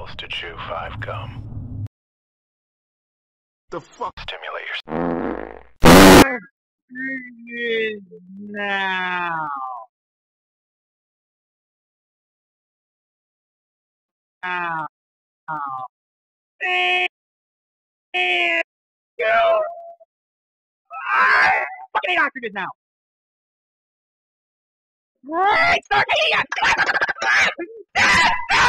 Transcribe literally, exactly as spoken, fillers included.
pills to chew five gum. The fuck? Stimulate your... Now. Now. Thank you. I fucking hate ostriches now. Great start.